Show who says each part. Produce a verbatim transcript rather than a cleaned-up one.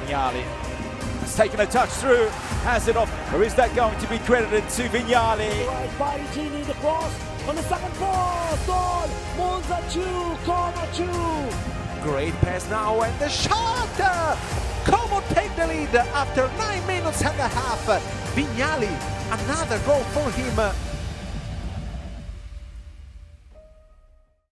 Speaker 1: Vignali has taken a touch through, has it off, or is that going to be credited to Vignali?
Speaker 2: Right by Gini, the cross on the second post, goal, Monza two, Como two.
Speaker 3: Great pass now and the shot! Como take the lead after nine minutes and a half. Vignali, another goal for him.